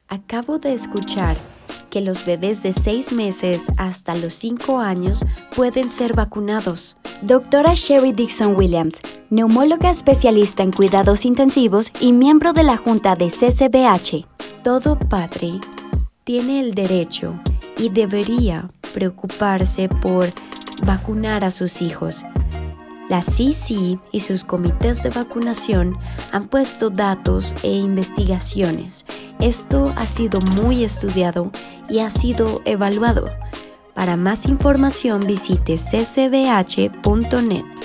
Acabo de escuchar que los bebés de 6 meses hasta los 5 años pueden ser vacunados. Doctora Sherry Dixon Williams, neumóloga especialista en cuidados intensivos y miembro de la Junta de CCBH. Todo padre tiene el derecho y debería preocuparse por vacunar a sus hijos. La CC y sus comités de vacunación han puesto datos e investigaciones. Esto ha sido muy estudiado y ha sido evaluado. Para más información visite ccbh.net.